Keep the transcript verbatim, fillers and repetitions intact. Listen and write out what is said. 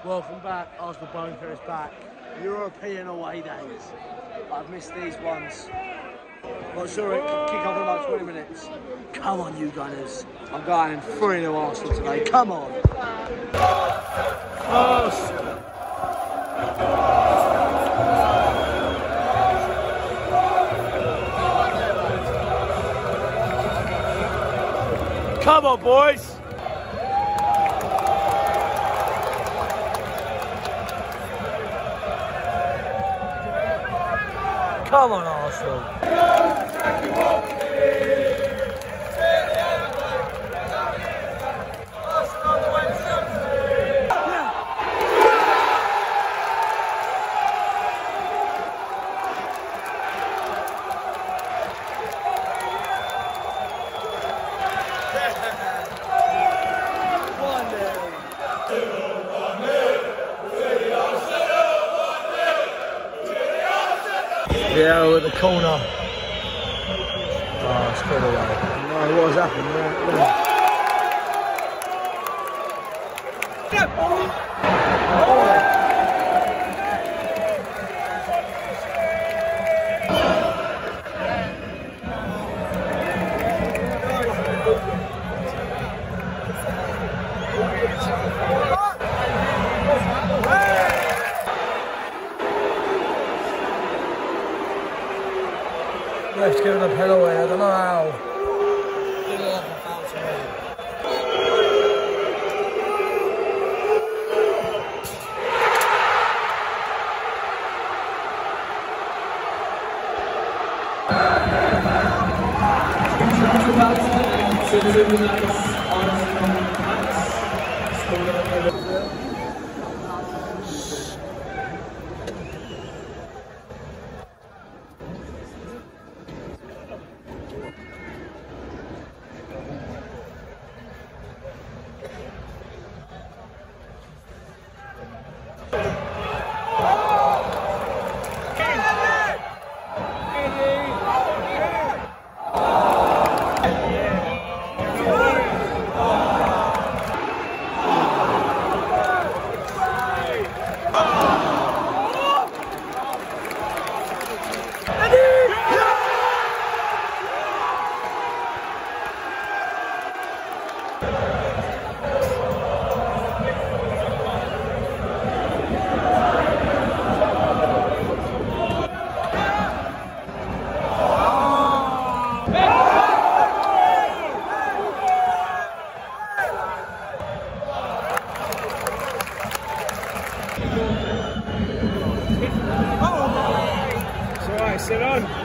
Welcome back, Arsenal Bunker is back. European away days. I've missed these ones. Well, Zurich, kick off in about twenty minutes. Come on, you Gunners. I'm going three nil Arsenal today. Come on. Arsenal. Come on, boys. Come on, Arsenal. Yeah, with the corner. Oh, it's good away. No, what has happened there? Yeah. Oh. Ref's giving a pen away, I don't know how. It's alright, sit on.